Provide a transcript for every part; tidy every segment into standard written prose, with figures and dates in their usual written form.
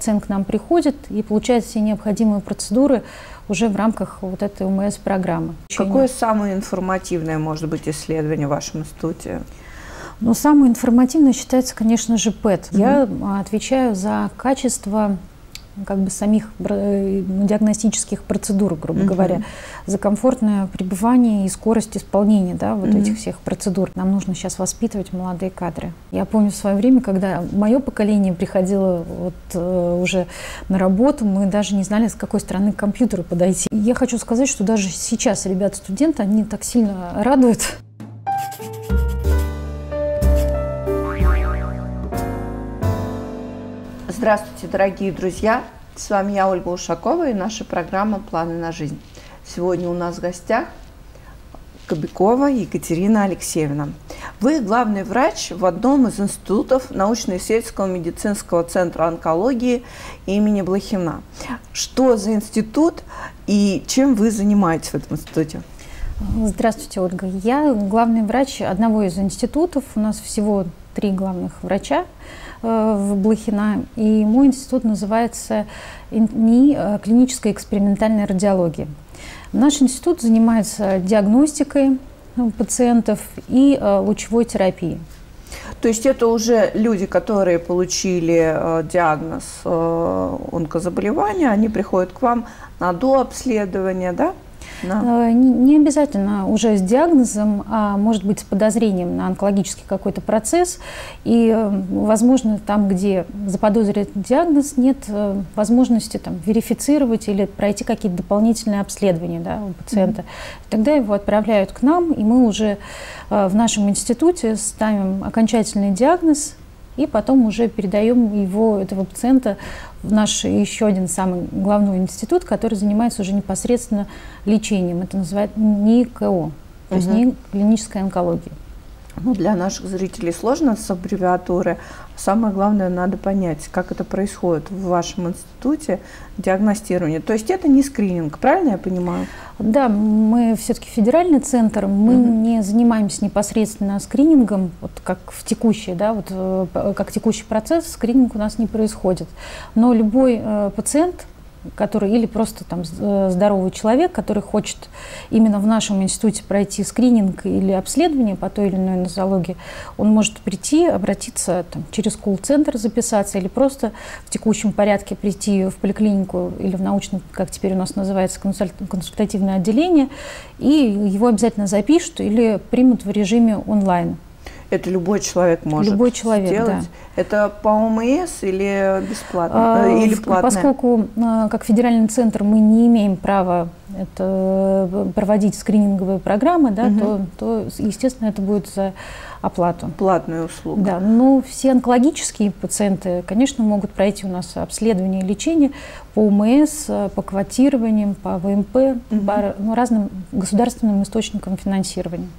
пациент к нам приходит и получает все необходимые процедуры уже в рамках вот этой ОМС-программы. Какое самое информативное может быть исследование в вашем институте? Ну, самое информативное считается, конечно же, ПЭТ. Я отвечаю за качество самих диагностических процедур, грубо говоря, за комфортное пребывание и скорость исполнения этих всех процедур. Нам нужно сейчас воспитывать молодые кадры. Я помню в свое время, когда мое поколение приходило уже на работу, мы даже не знали, с какой стороны к компьютеру подойти. И я хочу сказать, что даже сейчас ребята-студенты, они так сильно радуют. Здравствуйте, дорогие друзья! С вами я, Ольга Ушакова, и наша программа «Планы на жизнь». Сегодня у нас в гостях Кобякова Екатерина Алексеевна. Вы главный врач в одном из институтов научно-исследовательского медицинского центра онкологии имени Блохина. Что за институт и чем вы занимаетесь в этом институте? Здравствуйте, Ольга. Я главный врач одного из институтов. У нас всего 3 главных врача в Блохина, и мой институт называется НИИ клинической экспериментальной радиологии. Наш институт занимается диагностикой пациентов и лучевой терапией. То есть это уже люди, которые получили диагноз онкозаболевания, они приходят к вам на дообследование, да? Не обязательно уже с диагнозом, а может быть с подозрением на онкологический какой-то процесс. И, возможно, там, где заподозрят диагноз, нет возможности верифицировать или пройти какие-то дополнительные обследования у пациента. Тогда его отправляют к нам, и мы уже в нашем институте ставим окончательный диагноз, и потом уже передаем этого пациента в наш еще один самый главный институт, который занимается уже непосредственно лечением. Это называется НИИ-КО, то есть НИИ клинической онкологии. Ну, для наших зрителей сложно с аббревиатуры. Самое главное, надо понять, как это происходит в вашем институте, диагностирование. То есть это не скрининг, правильно я понимаю? Да, мы все-таки федеральный центр, мы не занимаемся непосредственно скринингом, как в текущий, как текущий процесс, скрининг у нас не происходит. Но любой пациент, который или просто здоровый человек, который хочет именно в нашем институте пройти скрининг или обследование по той или иной нозологии, он может прийти, обратиться через колл-центр, записаться, или просто в текущем порядке прийти в поликлинику или в научное, как теперь у нас называется, консультативное отделение, и его обязательно запишут или примут в режиме онлайн. Это любой человек может сделать? Да. Это по ОМС или бесплатно? Или платно? Поскольку как федеральный центр мы не имеем права проводить скрининговые программы, то, естественно, это будет за оплату. Платная услуга. Да, но все онкологические пациенты, конечно, могут пройти у нас обследование и лечение по ОМС, по квотированиям, по ВМП, по разным государственным источникам финансирования.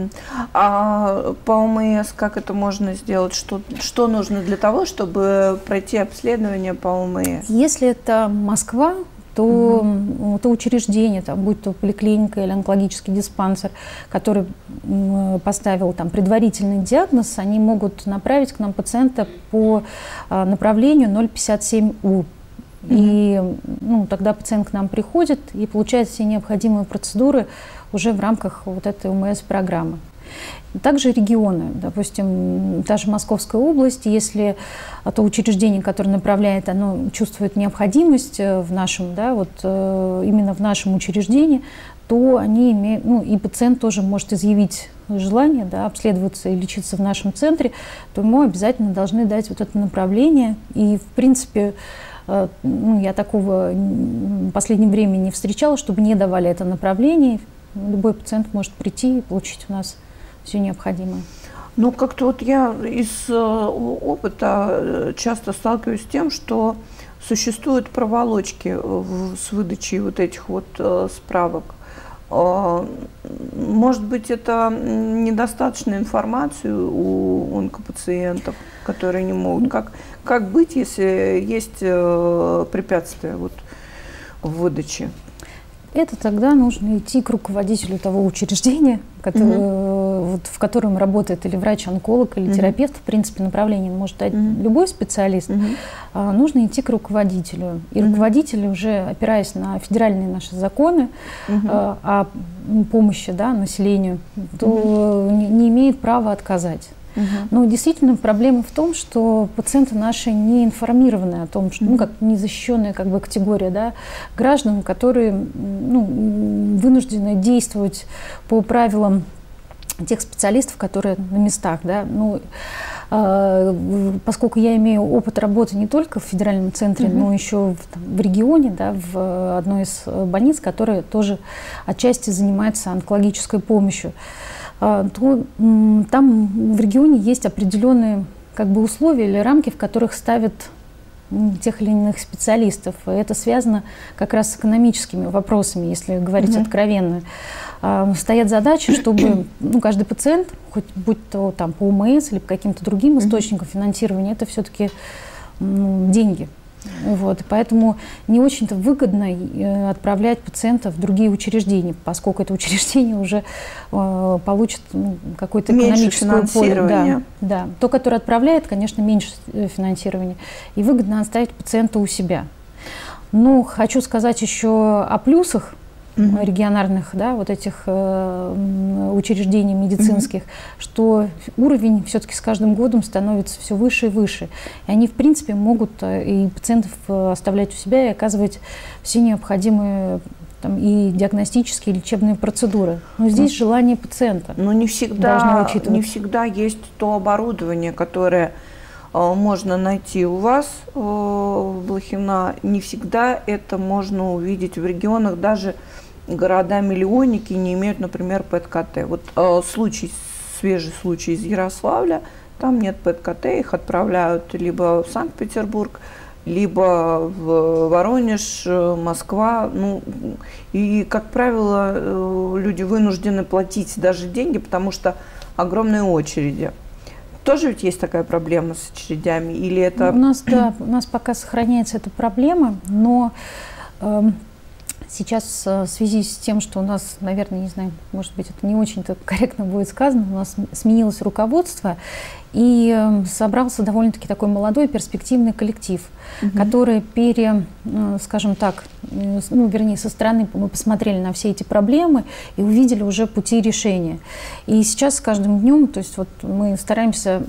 А по ОМС как это можно сделать? Что нужно для того, чтобы пройти обследование по ОМС? Если это Москва, то учреждение, будь то поликлиника или онкологический диспансер, который поставил предварительный диагноз, они могут направить к нам пациента по направлению 057У. И тогда пациент к нам приходит и получает все необходимые процедуры уже в рамках этой ОМС-программы. Также регионы, допустим, та же Московская область, если то учреждение, которое направляет, оно чувствует необходимость в нашем, именно в нашем учреждении, то они имеют, и пациент тоже может изъявить желание обследоваться и лечиться в нашем центре, то ему обязательно должны дать это направление. И, в принципе, я такого в последнее время не встречала, чтобы не давали это направление. Любой пациент может прийти и получить у нас все необходимое. Ну, как-то я из опыта часто сталкиваюсь с тем, что существуют проволочки с выдачей этих справок. Может быть, это недостаточная информация у онкопациентов, которые не могут. Как быть, если есть препятствия в выдаче? Это тогда нужно идти к руководителю того учреждения, вот, в котором работает или врач-онколог, или терапевт, в принципе, направление может дать любой специалист, нужно идти к руководителю. И руководитель, уже опираясь на федеральные наши законы о помощи, да, населению, то не имеет права отказать. Но действительно проблема в том, что пациенты наши не информированы о том, что, как незащищенная как бы категория, да, граждан, которые вынуждены действовать по правилам тех специалистов, которые на местах, да. Поскольку я имею опыт работы не только в федеральном центре, но еще в регионе, да, в одной из больниц, которая тоже отчасти занимается онкологической помощью, то там в регионе есть определенные как бы условия или рамки, в которых ставят тех или иных специалистов. И это связано как раз с экономическими вопросами, если говорить откровенно. Стоят задачи, чтобы каждый пациент, хоть будь то там по ОМС или по каким-то другим источникам финансирования, это все-таки деньги. Вот, и поэтому не очень-то выгодно отправлять пациентов в другие учреждения, поскольку это учреждение уже получит какое-то экономическое поле. Да. То, которое отправляет, конечно, меньше финансирования. И выгодно оставить пациента у себя. Но хочу сказать еще о плюсах региональных, да, вот этих учреждений медицинских, что уровень все-таки с каждым годом становится все выше и выше. И они, в принципе, могут и пациентов оставлять у себя и оказывать все необходимые и диагностические, и лечебные процедуры. Но здесь желание пациента. Но не всегда есть то оборудование, которое можно найти у вас в Блохина. Не всегда это можно увидеть в регионах, даже города-миллионники не имеют, например, ПЭТ-КТ. Вот свежий случай из Ярославля, там нет ПЭТ-КТ, их отправляют либо в Санкт-Петербург, либо в Воронеж, Москва. И, как правило, люди вынуждены платить даже деньги, потому что огромные очереди. Тоже ведь есть такая проблема с очередями? Или это... У нас пока сохраняется эта проблема, но сейчас в связи с тем, что у нас, наверное, не знаю, может быть, это не очень-то корректно будет сказано, у нас сменилось руководство, и собрался довольно-таки такой молодой перспективный коллектив, который скажем так, вернее, со стороны мы посмотрели на все эти проблемы и увидели уже пути решения. И сейчас с каждым днем, то есть вот мы стараемся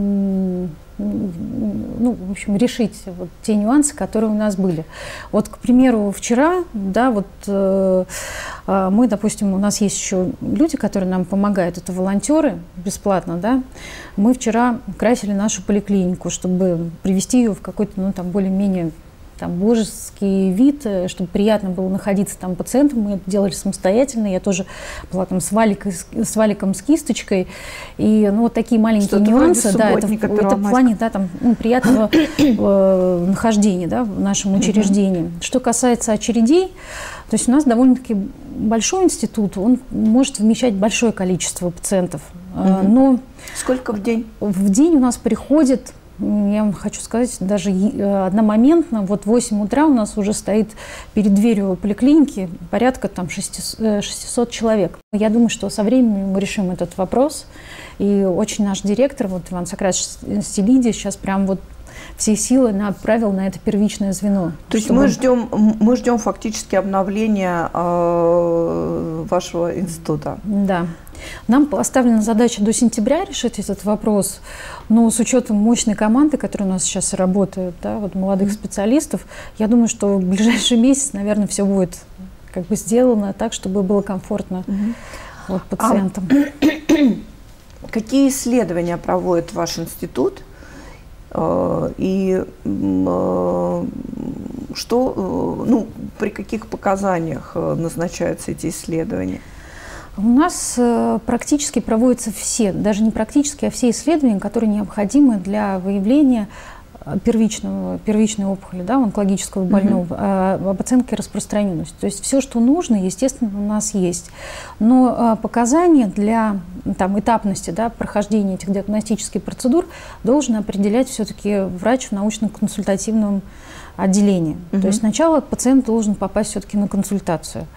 в общем, решить вот те нюансы, которые у нас были. Вот, к примеру, вчера, да, вот мы, допустим, у нас есть еще люди, которые нам помогают, это волонтеры бесплатно, да. Мы вчера красили нашу поликлинику, чтобы привести ее в какой-то, более-менее божеский вид, чтобы приятно было находиться там пациентам. Мы это делали самостоятельно. Я тоже была там с валиком, с кисточкой. И вот такие маленькие нюансы, да, это в плане, да, приятного нахождения, да, в нашем учреждении. Что касается очередей, то есть у нас довольно-таки большой институт, он может вмещать большое количество пациентов. Но сколько в день? В день у нас приходит, я вам хочу сказать, даже одномоментно, вот в 8 утра у нас уже стоит перед дверью поликлиники порядка 600 человек. Я думаю, что со временем мы решим этот вопрос. И очень наш директор, вот Иван Сократович Стелиди, сейчас прям вот все силы направил на это первичное звено. То есть мы ждем фактически обновления вашего института? Да. Нам поставлена задача до сентября решить этот вопрос, но с учетом мощной команды, которая у нас сейчас работает, да, вот молодых специалистов, я думаю, что в ближайший месяц, наверное, все будет как бы сделано так, чтобы было комфортно вот, пациентам. Какие исследования проводит ваш институт? И при каких показаниях назначаются эти исследования? У нас практически проводятся все, даже не практически, а все исследования, которые необходимы для выявления первичной опухоли, да, онкологического больного, об оценке распространенности. То есть все, что нужно, естественно, у нас есть. Но показания для этапности, да, прохождения этих диагностических процедур должен определять все-таки врач в научно-консультативном отделении. То есть сначала пациент должен попасть все-таки на консультацию.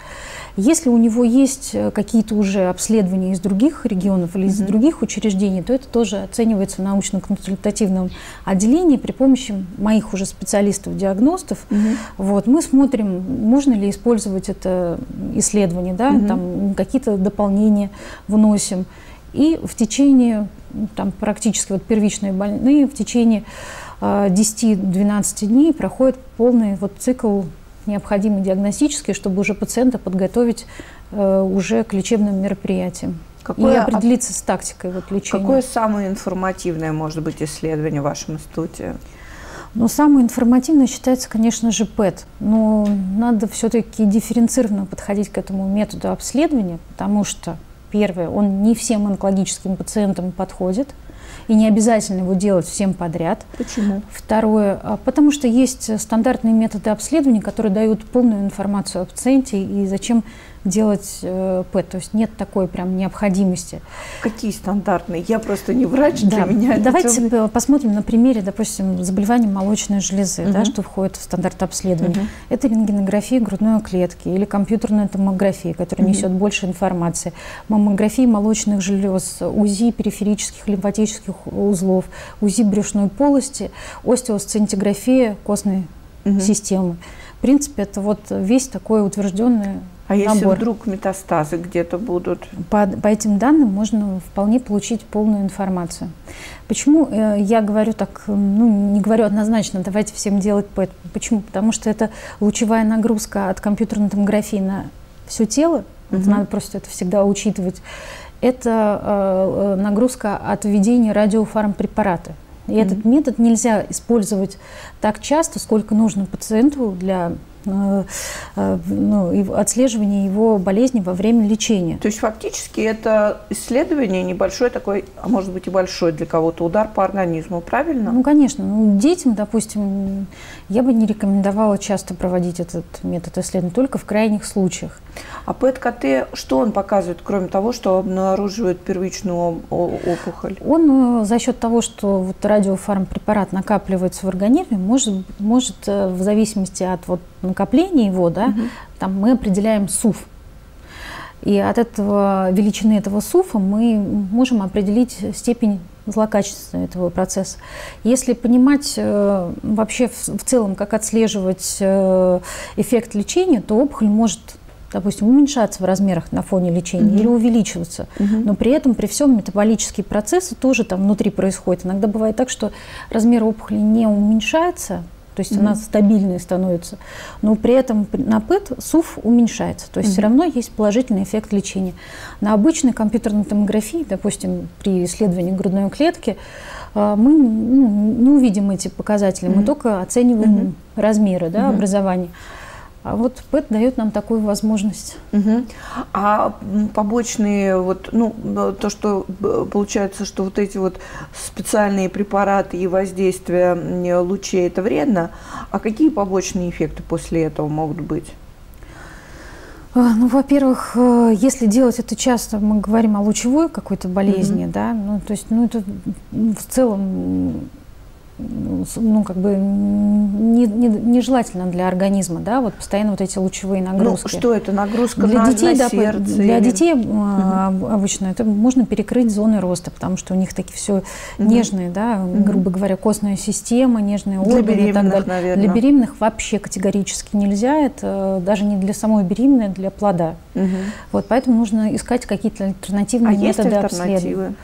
Если у него есть какие-то уже обследования из других регионов или из других учреждений, то это тоже оценивается в научно-консультативном отделении при помощи моих уже специалистов-диагностов. Вот, мы смотрим, можно ли использовать это исследование, да, там какие-то дополнения вносим. И в течение, там, практически вот первичные больные, в течение 10-12 дней проходит полный вот цикл необходимый диагностический, чтобы уже пациента подготовить уже к лечебным мероприятиям. И определиться с тактикой вот лечения. Какое самое информативное может быть исследование в вашем институте? Ну, самое информативное считается, конечно же, ПЭТ. Но надо все-таки дифференцированно подходить к этому методу обследования, потому что, первое, он не всем онкологическим пациентам подходит. И не обязательно его делать всем подряд. Почему? Второе, потому что есть стандартные методы обследования, которые дают полную информацию о пациенте, и зачем делать ПЭТ. То есть нет такой прям необходимости. Какие стандартные? Я просто не врач, для меня это Давайте посмотрим на примере, допустим, заболевания молочной железы, да, что входит в стандарт обследования. Это рентгенография грудной клетки или компьютерная томография, которая несет больше информации. Маммография молочных желез, УЗИ периферических лимфатических узлов, УЗИ брюшной полости, остеосцинтиграфия костной системы. В принципе, это вот весь такой утвержденный А если набор. вдруг метастазы где-то будут? По этим данным можно вполне получить полную информацию. Почему я говорю так, ну, не говорю однозначно, давайте всем делать ПЭТ. Почему? Потому что это лучевая нагрузка от компьютерной томографии на все тело, это надо просто это всегда учитывать. Это нагрузка от введения радиофармпрепарата. И этот метод нельзя использовать так часто, сколько нужно пациенту для отслеживания его болезни во время лечения. То есть фактически это исследование небольшой такой, а может быть и большой для кого-то удар по организму, правильно? Ну, конечно. Ну, детям, допустим, я бы не рекомендовала часто проводить этот метод исследования, только в крайних случаях. А ПЭТ-КТ, что он показывает, кроме того, что обнаруживает первичную опухоль? Он за счет того, что вот радиофармпрепарат накапливается в организме, может в зависимости от вот накопления его, да, там мы определяем СУФ. И от этого, величины этого СУФа мы можем определить степень злокачества этого процесса. Если понимать вообще в целом, как отслеживать эффект лечения, то опухоль может, допустим, уменьшаться в размерах на фоне лечения или увеличиваться. Но при этом, при всем, метаболические процессы тоже там внутри происходят. Иногда бывает так, что размер опухоли не уменьшается, то есть она стабильной становится, но при этом на ПЭТ СУФ уменьшается. То есть все равно есть положительный эффект лечения. На обычной компьютерной томографии, допустим, при исследовании грудной клетки, мы не увидим эти показатели, мы только оцениваем размеры, да, образования. А вот ПЭТ дает нам такую возможность. А побочные, вот, ну, то, что получается, что вот эти вот специальные препараты и воздействие лучей, это вредно, а какие побочные эффекты после этого могут быть? Ну, во-первых, если делать это часто, мы говорим о лучевой какой-то болезни, да, ну, то есть, ну, это в целом, ну, как бы нежелательно для организма, да, вот постоянно вот эти лучевые нагрузки. Ну, что это, нагрузка для детей, на сердце? Для детей обычно это можно перекрыть зоны роста, потому что у них такие все нежные, да, грубо говоря, костная система, нежные органы. Для беременных, и так далее. наверное. Для беременных вообще категорически нельзя, это даже не для самой беременной, а для плода. Вот, поэтому нужно искать какие-то альтернативные методы обследования.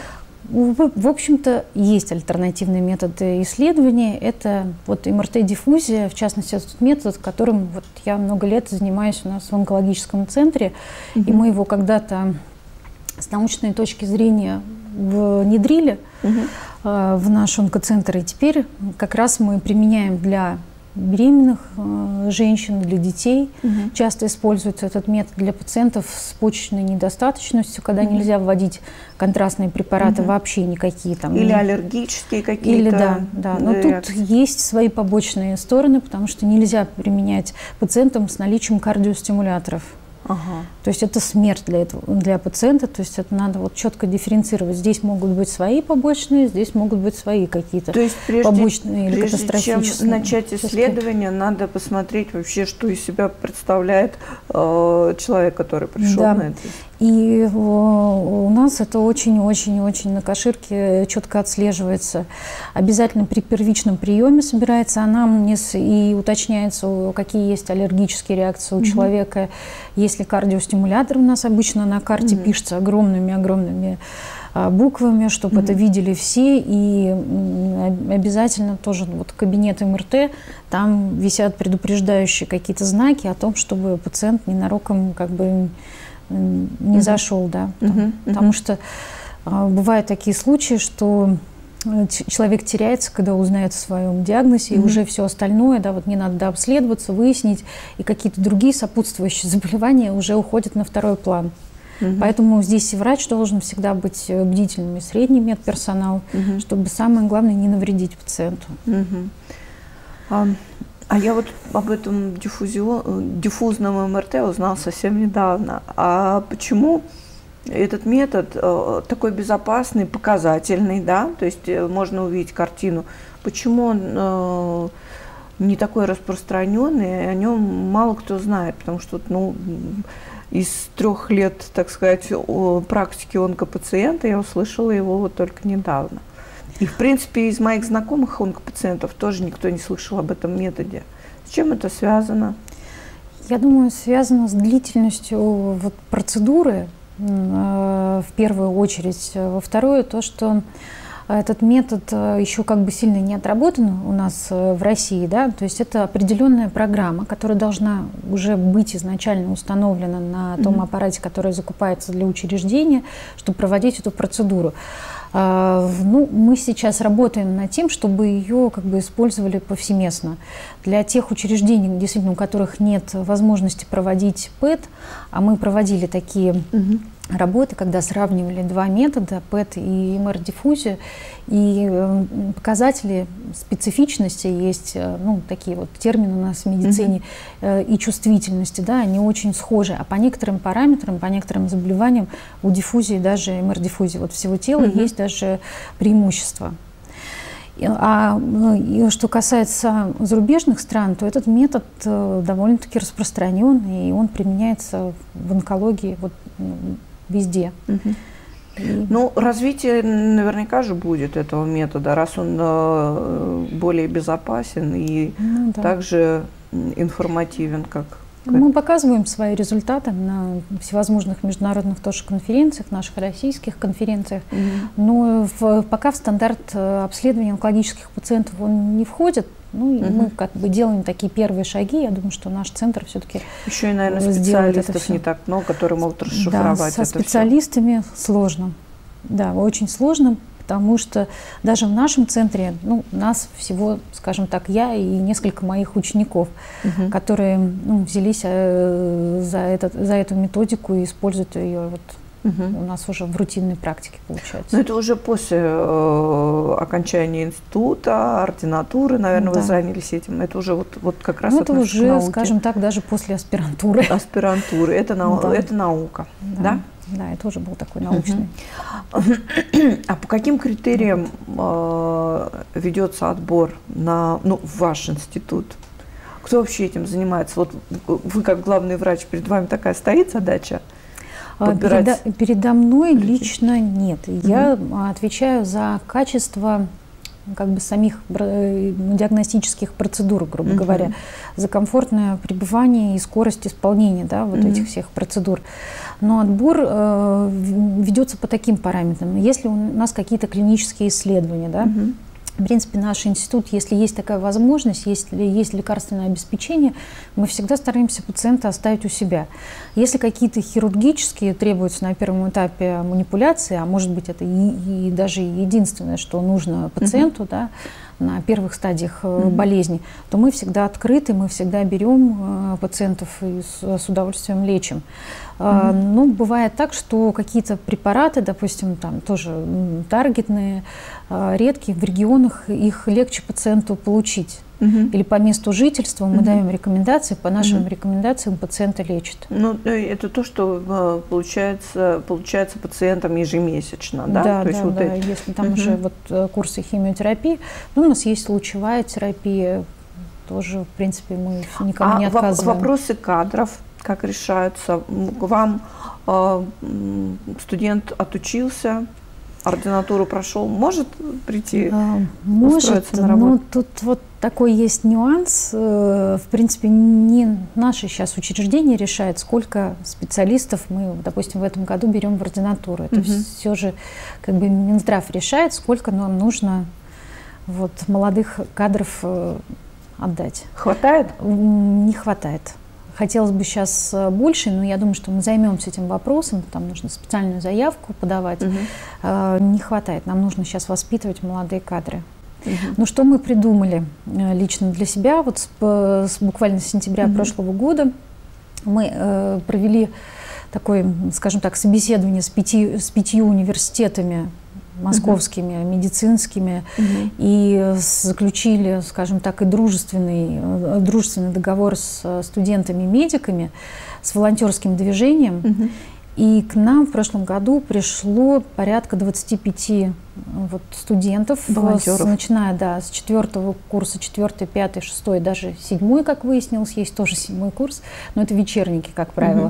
В общем-то, есть альтернативные методы исследования. Это вот МРТ-диффузия, в частности, этот метод, которым вот я много лет занимаюсь у нас в онкологическом центре. И мы его когда-то с научной точки зрения внедрили в наш онкоцентр. И теперь как раз мы применяем для беременных женщин, для детей. Часто используется этот метод для пациентов с почечной недостаточностью, когда нельзя вводить контрастные препараты вообще никакие. Там, или аллергические какие-то. Или, да. Но тут есть свои побочные стороны, потому что нельзя применять пациентам с наличием кардиостимуляторов. То есть это смерть для пациента, то есть это надо вот четко дифференцировать. Здесь могут быть свои побочные, здесь могут быть свои какие-то побочные или катастрофические. Прежде чем начать исследование, надо посмотреть вообще, что из себя представляет человек, который пришел на это. И у нас это очень-очень-очень на коширке четко отслеживается. Обязательно при первичном приеме собирается анамнез и уточняется, какие есть аллергические реакции у человека. Если кардиостимулятор, у нас обычно на карте пишется огромными-огромными буквами, чтобы это видели все. И обязательно тоже вот кабинет МРТ, там висят предупреждающие какие-то знаки о том, чтобы пациент ненароком как бы не зашел, да, потому что бывают такие случаи, что человек теряется, когда узнает о своем диагнозе, и уже все остальное, да, вот не надо дообследоваться, выяснить, и какие-то другие сопутствующие заболевания уже уходят на второй план. Поэтому здесь и врач должен всегда быть бдительным, и средний медперсонал, чтобы самое главное не навредить пациенту. А я вот об этом диффузном МРТ узнала совсем недавно. А почему этот метод такой безопасный, показательный, да? То есть можно увидеть картину. Почему он не такой распространенный, о нем мало кто знает, потому что из 3 лет, так сказать, практики онкопациента я услышала его вот только недавно. И, в принципе, из моих знакомых онкопациентов тоже никто не слышал об этом методе. С чем это связано? Я думаю, связано с длительностью вот процедуры, в первую очередь. Во второе, то, что этот метод еще как бы сильно не отработан у нас в России, да, то есть это определенная программа, которая должна уже быть изначально установлена на том аппарате, который закупается для учреждения, чтобы проводить эту процедуру. Мы сейчас работаем над тем, чтобы ее как бы использовали повсеместно. Для тех учреждений, действительно, у которых нет возможности проводить ПЭТ, а мы проводили такие работы, когда сравнивали 2 метода, ПЭТ и МР-диффузию, и показатели специфичности есть, такие вот термины у нас в медицине, и чувствительности, да, они очень схожи, а по некоторым параметрам, по некоторым заболеваниям у диффузии, даже МР-диффузии, вот всего тела есть даже преимущества. А что касается зарубежных стран, то этот метод довольно-таки распространен, и он применяется в онкологии везде. Развитие наверняка же будет этого метода, раз он более безопасен и также информативен, как... Мы показываем свои результаты на всевозможных международных тоже конференциях, наших российских конференциях, но пока в стандарт обследования онкологических пациентов он не входит. Мы как бы делаем такие первые шаги. Я думаю, что наш центр все-таки еще и, наверное, специалистов не так много, которые могут расшифровать это. Со специалистами сложно. Да, очень сложно, потому что даже в нашем центре, нас всего, скажем так, я и несколько моих учеников, которые взялись за эту методику и используют ее у нас уже в рутинной практике получается. Но это уже после окончания института, ординатуры, наверное, вы занялись этим. Это уже вот как раз это уже, скажем так, даже после аспирантуры. Аспирантуры. Это наука, да? Да, это уже был такой научный. А по каким критериям ведется отбор в ваш институт? Кто вообще этим занимается? Вот вы как главный врач, перед вами такая стоит задача? Передо мной лично нет. Я отвечаю за качество самих диагностических процедур, грубо говоря, за комфортное пребывание и скорость исполнения этих всех процедур. Но отбор ведется по таким параметрам. Если у нас какие-то клинические исследования, в принципе, наш институт, если есть такая возможность, если есть лекарственное обеспечение, мы всегда стараемся пациента оставить у себя. Если какие-то хирургические требуются на первом этапе манипуляции, а может быть это и даже единственное, что нужно пациенту, на первых стадиях болезни, то мы всегда открыты, мы всегда берем пациентов и с удовольствием лечим. Бывает так, что какие-то препараты, допустим, там тоже таргетные, редкие, в регионах их легче пациенту получить. или по месту жительства мы даем рекомендации, по нашим рекомендациям пациента лечат. Ну, это то, что получается пациентам ежемесячно, да? Да, то есть да, вот да. Если там уже вот курсы химиотерапии, ну, у нас есть лучевая терапия, тоже, в принципе, мы никому не отказываем. Вопросы кадров как решаются? К вам студент отучился, ординатуру прошел, может прийти, устроиться на работу? Но тут вот такой есть нюанс. В принципе, не наше сейчас учреждение решает, сколько специалистов мы, допустим, в этом году берем в ординатуру. Это все же как бы Минздрав решает, сколько нам нужно вот молодых кадров отдать. Хватает? Не хватает. Хотелось бы сейчас больше, но я думаю, что мы займемся этим вопросом. Там нужно специальную заявку подавать. Не хватает. Нам нужно сейчас воспитывать молодые кадры. Ну, что мы придумали лично для себя? Вот буквально с сентября прошлого года мы провели такое, скажем так, собеседование с пятью университетами московскими, медицинскими, и заключили, скажем так, и дружественный договор с студентами-медиками, с волонтерским движением. И к нам в прошлом году пришло порядка 25 вот студентов, начиная с 4-го курса, 4-й, 5-й, 6-й, даже 7-й, как выяснилось, есть тоже 7-й курс, но это вечерники, как правило.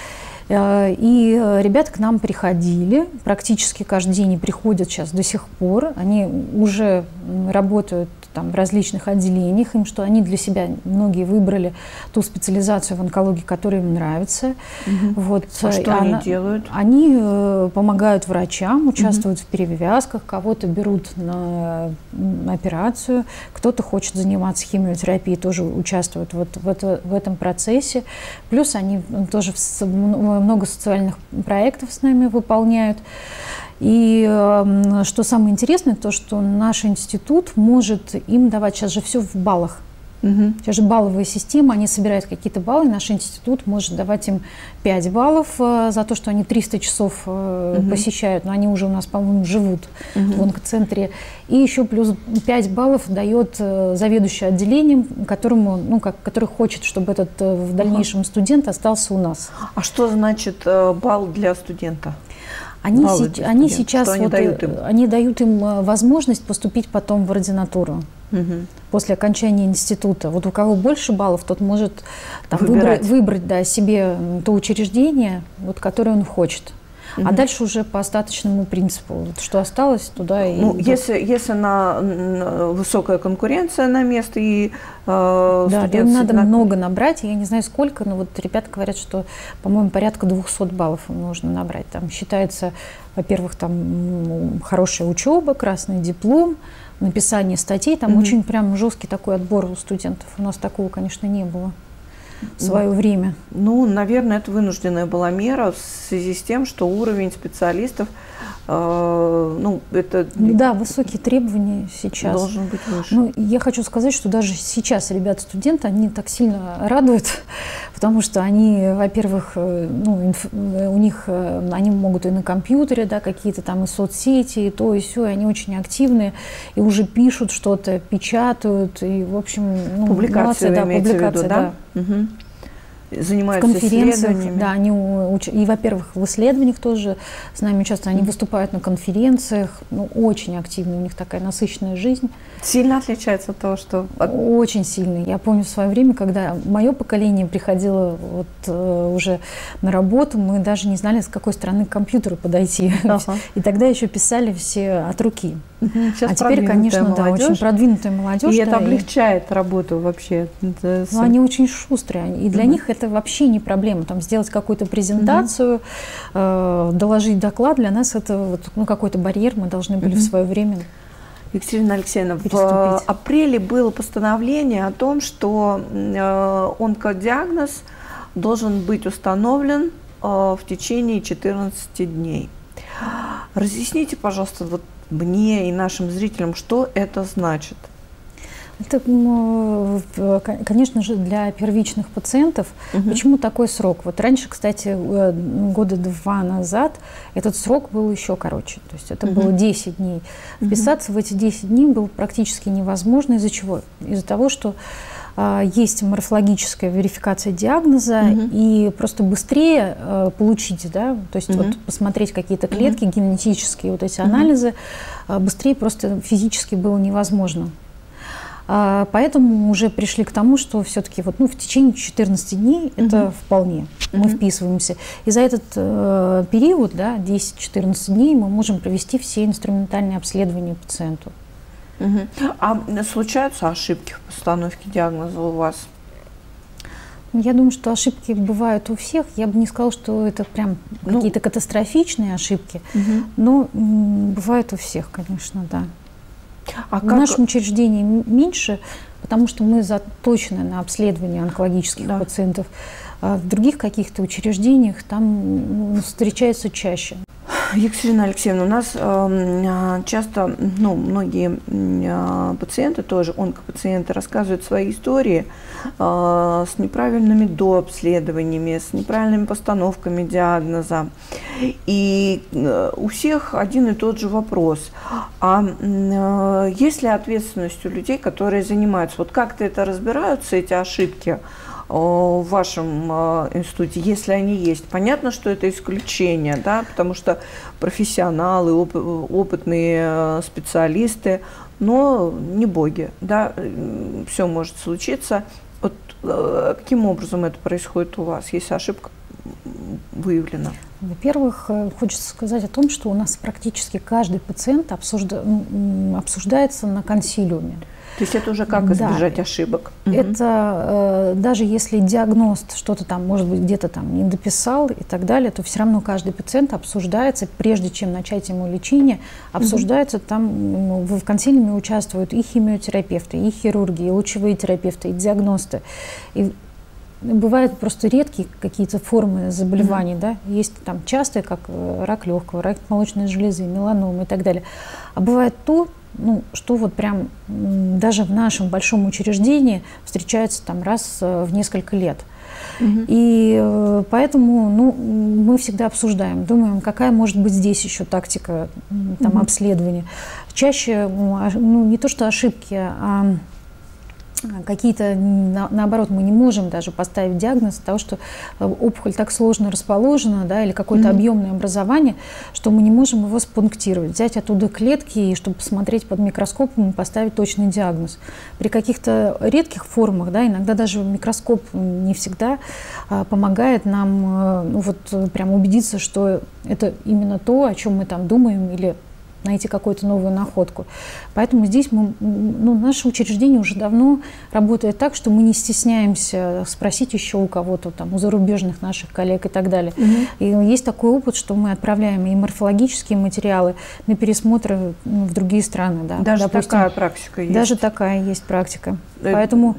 И ребята к нам приходили, практически каждый день и приходят сейчас до сих пор. Они уже работают там в различных отделениях, им что они для себя многие выбрали ту специализацию в онкологии, которая им нравится. Вот. А что они делают? Они помогают врачам, участвуют в перевязках, кого-то берут на операцию, кто-то хочет заниматься химиотерапией, тоже участвует вот в этом процессе. Плюс они тоже много социальных проектов с нами выполняют. И что самое интересное, то, что наш институт может им давать, сейчас же все в баллах. Сейчас же балловая система, они собирают какие-то баллы, наш институт может давать им 5 баллов за то, что они 300 часов посещают, но они уже у нас, по-моему, живут в онкоцентре. И еще плюс 5 баллов дает заведующий отделением, который хочет, чтобы этот в дальнейшем студент остался у нас. А что значит балл для студента? Они сейчас они дают им возможность поступить потом в ординатуру после окончания института. Вот у кого больше баллов, тот может там, выбрать себе то учреждение, вот, которое он хочет. А дальше уже по остаточному принципу. Вот, что осталось, туда и... Ну, если высокая конкуренция на место, и да, им надо много набрать, я не знаю сколько, но вот ребята говорят, что, по-моему, порядка 200 баллов им нужно набрать. Там считается, во-первых, там хорошая учеба, красный диплом, написание статей, там очень прям жесткий такой отбор у студентов. У нас такого, конечно, не было в свое время. Ну, наверное, это вынужденная была мера в связи с тем, что уровень специалистов, да, высокие требования сейчас. Должен быть выше. Ну, я хочу сказать, что даже сейчас ребята-студенты, они так сильно радуют, потому что они, во-первых, у них, они могут и на компьютере, да, какие-то там и соцсети, и то, и сё, и они очень активные, и уже пишут что-то, печатают, и, в общем, публикации, молодцы, да, публикации, да? Угу. Занимаются в конференциях, исследованиями. да, они и, во-первых, в исследованиях тоже с нами участвуют, они выступают на конференциях, очень активно, у них такая насыщенная жизнь. Сильно отличается от того, что... Очень сильно. Я помню в свое время, когда мое поколение приходило уже на работу, мы даже не знали, с какой стороны к компьютеру подойти. И тогда еще писали все от руки. Сейчас а теперь, конечно, молодежь, да, очень продвинутая молодежь. И это облегчает работу вообще. Они очень шустрые. И для них это вообще не проблема. Там, сделать какую-то презентацию, доложить доклад, для нас это какой-то барьер. Мы должны были в свое время Екатерина Алексеевна, в апреле было постановление о том, что онкодиагноз должен быть установлен в течение 14 дней. Разъясните, пожалуйста, мне и нашим зрителям, что это значит. Это, конечно же, для первичных пациентов. Почему такой срок? Вот раньше, кстати, года 2 назад этот срок был еще короче. То есть это было 10 дней. Вписаться в эти 10 дней было практически невозможно. Из-за чего? Из-за того, что есть морфологическая верификация диагноза, и просто быстрее получить, да, то есть вот посмотреть какие-то клетки, генетические вот эти анализы, быстрее просто физически было невозможно. Поэтому уже пришли к тому, что все-таки вот, в течение 14 дней это вполне, мы вписываемся. И за этот период, да, 10-14 дней, мы можем провести все инструментальные обследования пациенту. А случаются ошибки в постановке диагноза у вас? Я думаю, что ошибки бывают у всех. Я бы не сказала, что это прям какие-то катастрофичные ошибки, но бывают у всех, конечно, да. В нашем учреждении меньше, потому что мы заточены на обследование онкологических пациентов. А в других каких-то учреждениях там встречается чаще. Екатерина Алексеевна, у нас часто, многие пациенты, тоже онкопациенты, рассказывают свои истории с неправильными дообследованиями, с неправильными постановками диагноза. И у всех один и тот же вопрос. А есть ли ответственность у людей, которые занимаются? Вот как-то это разбираются, эти ошибки в вашем институте, если они есть? Понятно, что это исключение, да, потому что профессионалы, опытные специалисты, но не боги, да, все может случиться. Вот каким образом это происходит у вас, если ошибка выявлена? Во-первых, хочется сказать о том, что у нас практически каждый пациент обсуждается на консилиуме. То есть это уже как избежать ошибок? Это даже если диагност что-то там, может быть, где-то там не дописал и так далее, то все равно каждый пациент обсуждается, прежде чем начать ему лечение, обсуждается там, в консилиуме участвуют и химиотерапевты, и хирурги, и лучевые терапевты, и диагносты. И бывают просто редкие какие-то формы заболеваний, да, есть там частые, как рак легкого, рак молочной железы, меланома и так далее. А бывает то, что вот прям даже в нашем большом учреждении встречается там раз в несколько лет. И поэтому мы всегда обсуждаем, думаем, какая может быть здесь еще тактика там, обследования. Чаще не то что ошибки, а какие-то, наоборот, мы не можем даже поставить диагноз от того, что опухоль так сложно расположена, да, или какое-то объемное образование, что мы не можем его спунктировать, взять оттуда клетки, и чтобы посмотреть под микроскопом и поставить точный диагноз. При каких-то редких формах, да, иногда даже микроскоп не всегда помогает нам прям убедиться, что это именно то, о чем мы там думаем, или найти какую-то новую находку. Поэтому здесь наше учреждение уже давно работает так, что мы не стесняемся спросить еще у кого-то, там, у зарубежных наших коллег и так далее. И есть такой опыт, что мы отправляем и морфологические материалы на пересмотры в другие страны. Да. Даже такая практика есть? Даже такая есть практика. Поэтому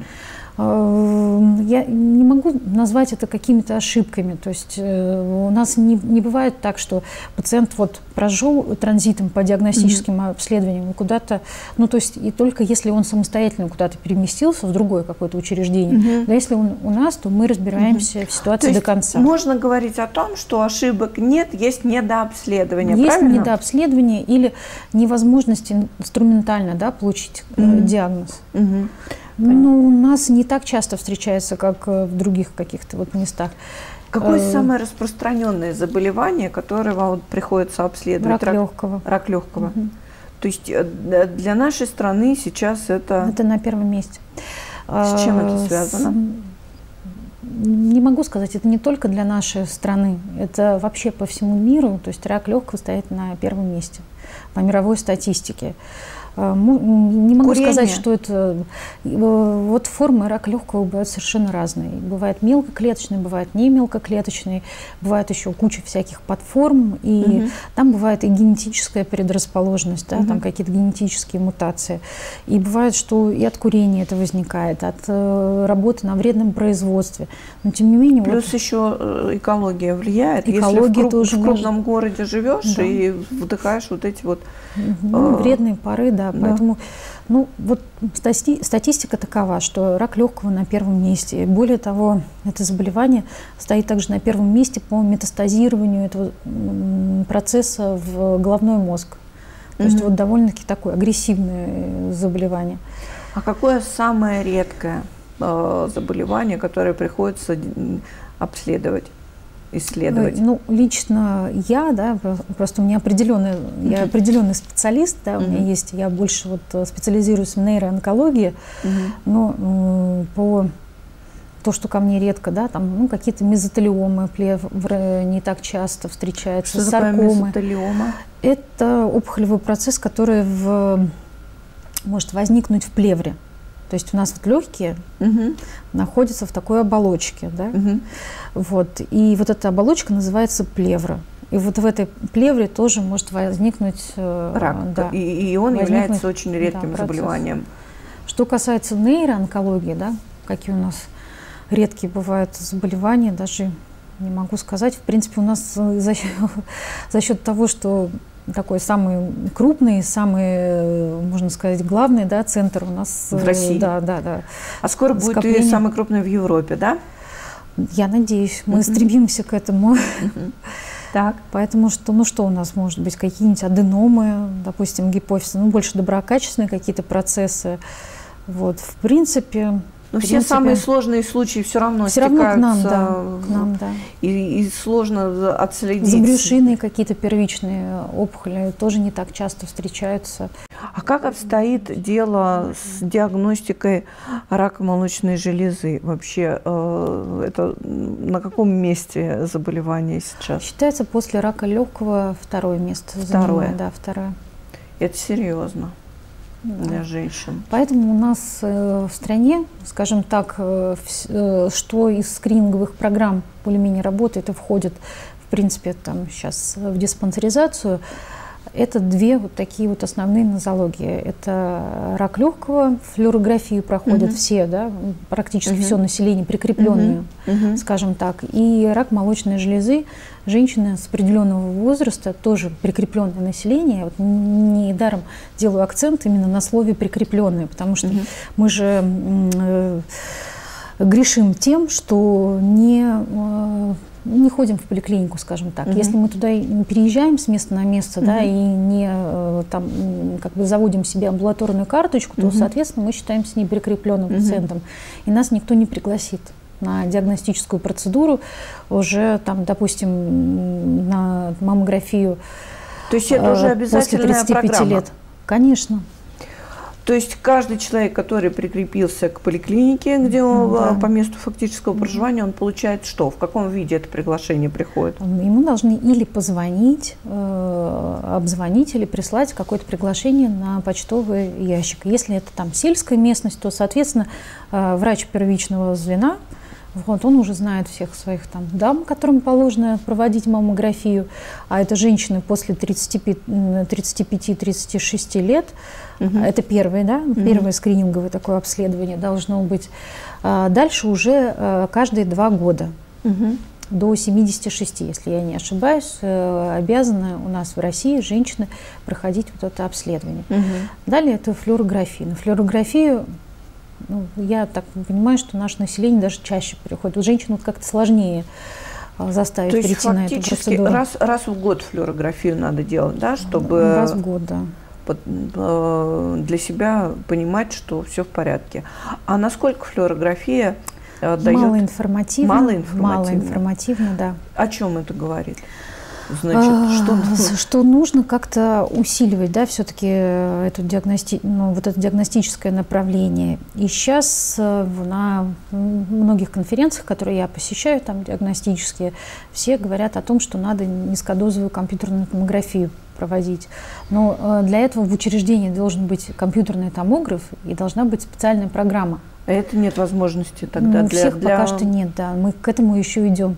я не могу назвать это какими-то ошибками. То есть у нас не бывает так, что пациент вот прошел транзитом по диагностическим обследованиям куда-то, то есть и только если он самостоятельно куда-то переместился в другое какое-то учреждение. Да, если он у нас, то мы разбираемся в ситуации до конца. Можно говорить о том, что ошибок нет, есть недообследование, есть правильно? Недообследование или невозможность инструментально, да, получить диагноз. У нас не так часто встречается, как в других каких-то местах. Какое самое распространенное заболевание, которое вам приходится обследовать? Рак легкого. Рак легкого. То есть для нашей страны сейчас это... Это на первом месте. С чем это связано? Не могу сказать, это не только для нашей страны, это вообще по всему миру. То есть рак легкого стоит на первом месте по мировой статистике. Не могу сказать, что это... Вот формы рака легкого бывают совершенно разные. Бывает мелкоклеточный, бывает не мелкоклеточный, бывает еще куча всяких подформ, и там бывает и генетическая предрасположенность, да, там какие-то генетические мутации. И бывает, что и от курения это возникает, от работы на вредном производстве. Но тем не менее... Плюс еще экология влияет. Экология Если тоже в крупном городе живешь и вдыхаешь вот эти вот... вредные пары, да. Поэтому Ну, вот статистика такова, что рак легкого на первом месте. И более того, это заболевание стоит также на первом месте по метастазированию этого процесса в головной мозг. То есть вот довольно-таки такое агрессивное заболевание. А какое самое редкое заболевание, которое приходится обследовать? Исследовать? Ну, лично я, да, просто у меня я определенный специалист, да, у меня есть, я больше вот специализируюсь в нейроонкологии, но по то, что ко мне редко, да, там, ну, какие-то мезотелиомы, плевры не так часто встречаются, что саркомы. Такое мезотелиома? Это опухолевый процесс, который может возникнуть в плевре. То есть у нас вот легкие находятся в такой оболочке, да? Вот. И вот эта оболочка называется плевра. И вот в этой плевре тоже может возникнуть рак. Да, и он является очень редким заболеванием. Что касается нейроонкологии, да, какие у нас редкие бывают заболевания, даже не могу сказать. В принципе, у нас за счет того, что такой самый крупный, самый, можно сказать, главный, да, центр у нас в России. Да. А скоро будет и самый крупный в Европе, да? Я надеюсь, мы стремимся к этому. Так. Поэтому что, ну что у нас может быть? Какие-нибудь аденомы, допустим, гипофиза, ну больше доброкачественные какие-то процессы. Вот, в принципе. Но все самые сложные случаи все равно стекаются к нам, да. И сложно отследить. Забрюшинные какие-то первичные опухоли тоже не так часто встречаются. А как обстоит дело с диагностикой рака молочной железы? Вообще, это на каком месте заболевание сейчас? Считается, после рака легкого второе место. Второе? Да, второе. Это серьезно. Для женщин. Поэтому у нас в стране, скажем так, что из скрининговых программ более-менее работает и входит, в принципе, там сейчас в диспансеризацию, это две вот такие вот основные нозологии. Это рак легкого, флюорографию проходят все, да, практически все население, прикрепленное, скажем так, и рак молочной железы. Женщины с определенного возраста, тоже прикрепленное население. Вот недаром делаю акцент именно на слове «прикрепленное», потому что мы же грешим тем, что не ходим в поликлинику, скажем так. Если мы туда переезжаем с места на место, да, и не там, как бы заводим себе амбулаторную карточку, то, соответственно, мы считаемся неприкрепленным пациентом, и нас никто не пригласит на диагностическую процедуру уже, там, допустим, на маммографию. То есть это уже обязательная после 35 программа? Лет. Конечно. То есть каждый человек, который прикрепился к поликлинике, где он по месту фактического проживания, он получает что? В каком виде это приглашение приходит? Ему должны или позвонить, обзвонить, или прислать какое-то приглашение на почтовый ящик. Если это там сельская местность, то, соответственно, врач первичного звена, вот, он уже знает всех своих там дам, которым положено проводить маммографию, а это женщины после 35-36 лет. Это первое, да, первое скрининговое такое обследование должно быть. Дальше уже каждые 2 года, до 76, если я не ошибаюсь, обязаны у нас в России женщины проходить вот это обследование. Далее это флюорография. На флюорографию, ну, я так понимаю, что наше население даже чаще приходит. Вот женщину как-то сложнее заставить перейти на эту процедуру. Раз в год флюорографию надо делать, да, чтобы раз в год, да, для себя понимать, что все в порядке. А насколько флюорография дает? Малоинформативно. Малоинформативно, да. О чем это говорит? Значит, что нужно как-то усиливать, да, все-таки это диагностическое направление. И сейчас на многих конференциях, которые я посещаю, там диагностические, все говорят о том, что надо низкодозовую компьютерную томографию проводить. Но для этого в учреждении должен быть компьютерный томограф и должна быть специальная программа. А это нет возможности тогда у всех пока что нет, да. Мы к этому еще идем.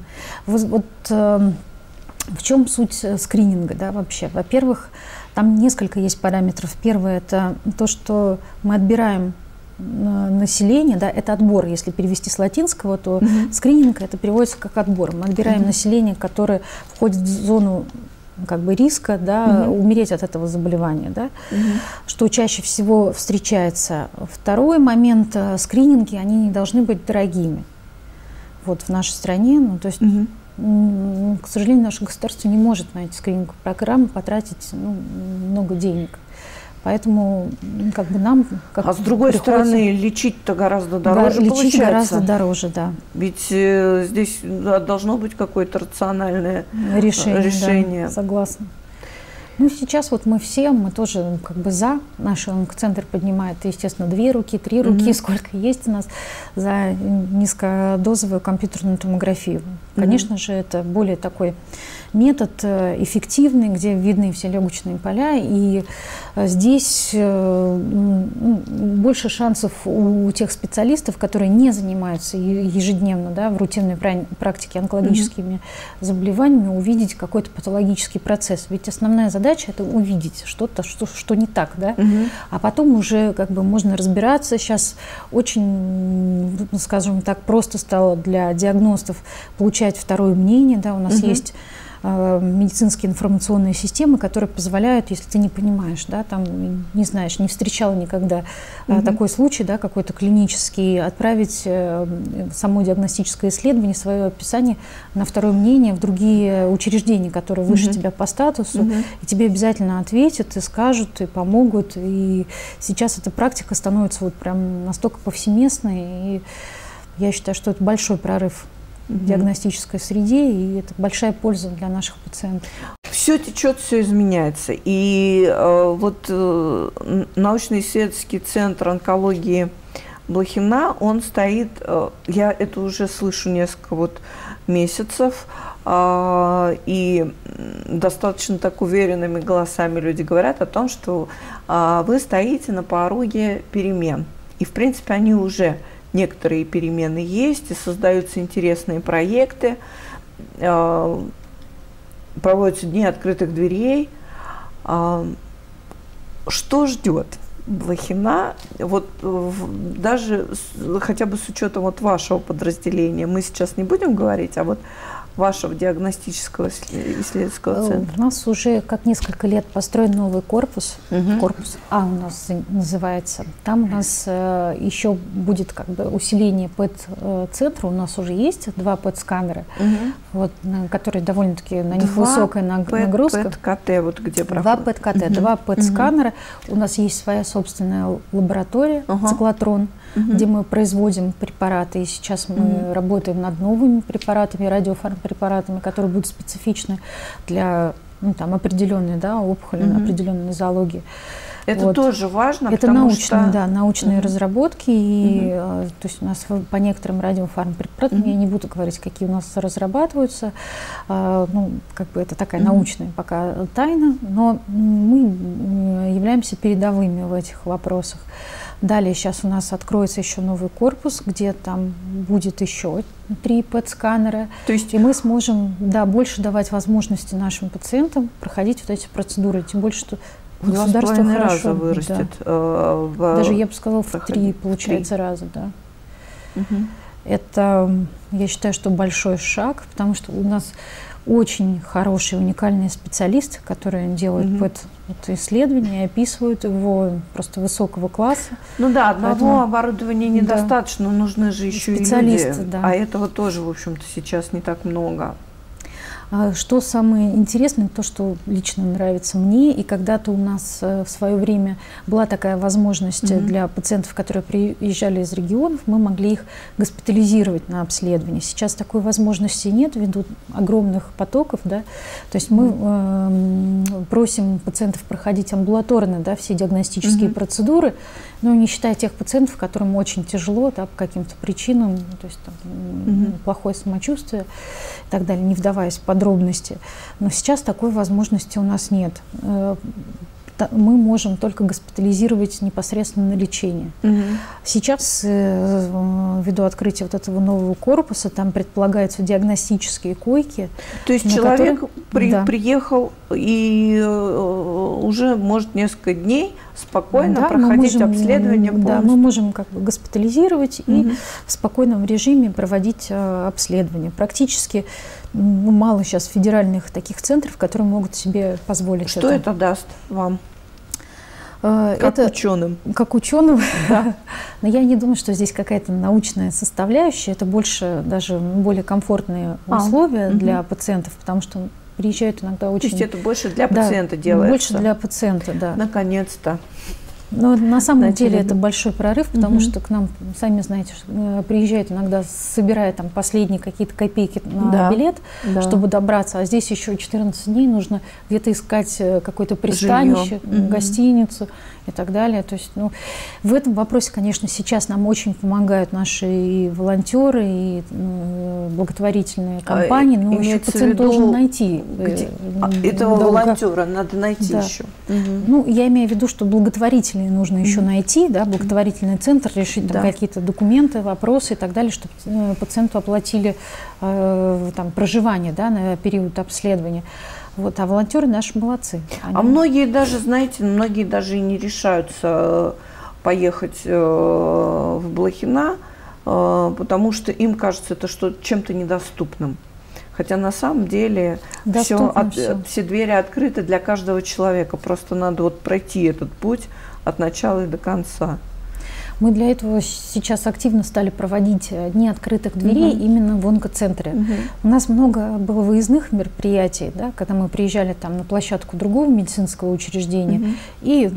В чем суть скрининга, да, вообще? Во-первых, там несколько есть параметров. Первое – это то, что мы отбираем население, да, это отбор. Если перевести с латинского, то скрининг – это переводится как отбор. Мы отбираем население, которое входит в зону как бы риска, да, умереть от этого заболевания, да, что чаще всего встречается. Второй момент, скрининги, они не должны быть дорогими. Вот в нашей стране, ну, то есть, к сожалению, наше государство не может на эти скрининговые программы потратить много денег. Поэтому как бы нам... А с другой стороны, лечить-то гораздо дороже лечить получается. Гораздо дороже, да. Ведь здесь должно быть какое-то рациональное решение. Да, согласна. Ну, сейчас вот мы тоже как бы за. Наш онкоцентр поднимает, естественно, 2 руки, 3 руки, сколько есть у нас, за низкодозовую компьютерную томографию. Конечно же, это более такой метод эффективный, где видны все легочные поля, и здесь больше шансов у тех специалистов, которые не занимаются ежедневно, да, в рутинной практике онкологическими заболеваниями, увидеть какой-то патологический процесс. Ведь основная задача – это увидеть что-то, что не так, да? А потом уже как бы можно разбираться. Сейчас очень, скажем так, просто стало для диагностов получать второе мнение, да, у нас есть медицинские информационные системы, которые позволяют, если ты не понимаешь, да, там, не знаешь, не встречал никогда такой случай, да, какой-то клинический, отправить само диагностическое исследование, свое описание на второе мнение в другие учреждения, которые выше тебя по статусу, и тебе обязательно ответят, и скажут, и помогут. И сейчас эта практика становится вот прям настолько повсеместной, и я считаю, что это большой прорыв в диагностической среде, и это большая польза для наших пациентов. Все течет, все изменяется. И вот научно-исследовательский центр онкологии Блохина, он стоит, я это уже слышу несколько вот месяцев, и достаточно так уверенными голосами люди говорят о том, что вы стоите на пороге перемен. И, в принципе, они уже... Некоторые перемены есть, и создаются интересные проекты, проводятся дни открытых дверей. Что ждет Блохина, вот даже хотя бы с учетом вот вашего подразделения, мы сейчас не будем говорить, а вот вашего диагностического исследовательского центра? У нас уже как несколько лет построен новый корпус, корпус А у нас называется. Там у нас еще будет как бы усиление ПЭТ-центра. У нас уже есть 2 ПЭТ-сканера, вот, которые довольно-таки на них высокая нагрузка. 2 ПЭТ-КТ, вот где проходит. 2 ПЭТ-КТ, 2 ПЭТ-сканера. У нас есть своя собственная лаборатория, циклотрон, где мы производим препараты. И сейчас мы работаем над новыми препаратами, радиофармпрепаратами, которые будут специфичны для определенной, да, опухоли, определенной нозологии. Это вот. Тоже важно, это научные, да, научные разработки. И, то есть у нас по некоторым радиофармпрепаратам, я не буду говорить, какие у нас разрабатываются, ну, как бы это такая научная пока тайна, но мы являемся передовыми в этих вопросах. Далее сейчас у нас откроется еще новый корпус, где там будет еще 3 ПЭТ-сканера. То есть... И мы сможем, да, больше давать возможности нашим пациентам проходить вот эти процедуры. Тем больше, что государство хорошо вырастет. Да. Даже, я бы сказала, в 3, получается, раза. Да. Это, я считаю, что большой шаг, потому что у нас очень хорошие, уникальные специалисты, которые делают исследования, описывают его просто высокого класса. Ну да, одного оборудования недостаточно, нужны же еще и люди. Да. А этого тоже, в общем-то, сейчас не так много. Что самое интересное, то, что лично нравится мне, и когда-то у нас в свое время была такая возможность для пациентов, которые приезжали из регионов, мы могли их госпитализировать на обследование. Сейчас такой возможности нет ввиду огромных потоков, да? То есть мы просим пациентов проходить амбулаторно, да, все диагностические процедуры, но не считая тех пациентов, которым очень тяжело, да, по каким-то причинам, то есть там, плохое самочувствие и так далее, не вдаваясь в подробности. Но сейчас такой возможности у нас нет. Мы можем только госпитализировать непосредственно на лечение. Сейчас, ввиду открытия вот этого нового корпуса, там предполагаются диагностические койки. То есть человек приехал и уже может несколько дней спокойно проходить обследование полностью. Да, мы можем как бы госпитализировать и в спокойном режиме проводить обследование. Практически мало сейчас федеральных таких центров, которые могут себе позволить это. Что это даст вам? Как ученым? Как ученым, да. Но я не думаю, что здесь какая-то научная составляющая. Это больше даже более комфортные условия для пациентов, потому что приезжают иногда очень... То есть это больше для пациента делается? Больше для пациента, да. Наконец-то. Но на самом деле это большой прорыв, потому что к нам, сами знаете, приезжают иногда, собирая там последние какие-то копейки на билет, чтобы добраться. А здесь еще 14 дней нужно где-то искать какое-то пристанище, гостиницу и так далее. То есть, ну, в этом вопросе, конечно, сейчас нам очень помогают наши и волонтеры, и благотворительные компании, но еще пациент должен найти. Этого волонтера надо найти еще. Ну, я имею в виду, что благотворительные нужно еще найти, да, благотворительный центр, решить там какие-то документы, вопросы и так далее, чтобы пациенту оплатили там проживание, да, на период обследования. Вот, а волонтеры наши молодцы. А многие даже, знаете, многие даже и не решаются поехать в Блохина, потому что им кажется это чем-то недоступным. Хотя на самом деле все двери открыты для каждого человека. Просто надо вот пройти этот путь от начала и до конца. Мы для этого сейчас активно стали проводить дни открытых дверей именно в онкоцентре. У нас много было выездных мероприятий, да, когда мы приезжали там на площадку другого медицинского учреждения и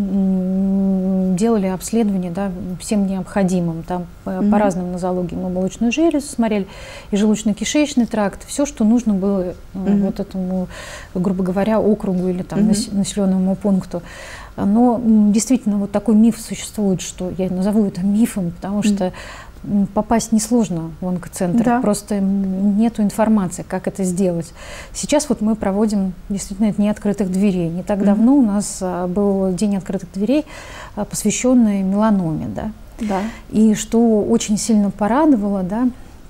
делали обследование, да, всем необходимым. Там по разным нозологиям мы молочную железу смотрели, и желудочно-кишечный тракт, все, что нужно было вот этому, грубо говоря, округу или там населенному пункту. Но действительно вот такой миф существует, что я назову это мифом, потому что попасть несложно в онкоцентр, просто нету информации, как это сделать. Сейчас вот мы проводим действительно дни открытых дверей. Не так давно у нас был день открытых дверей, посвященный меланоме, да. И что очень сильно порадовало, да,